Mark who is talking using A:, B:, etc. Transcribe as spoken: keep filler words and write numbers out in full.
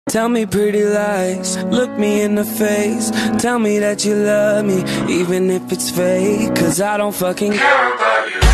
A: Tell me pretty lies, look me in the face. Tell me that you love me, even if it's fake. Cause I don't fucking care about you.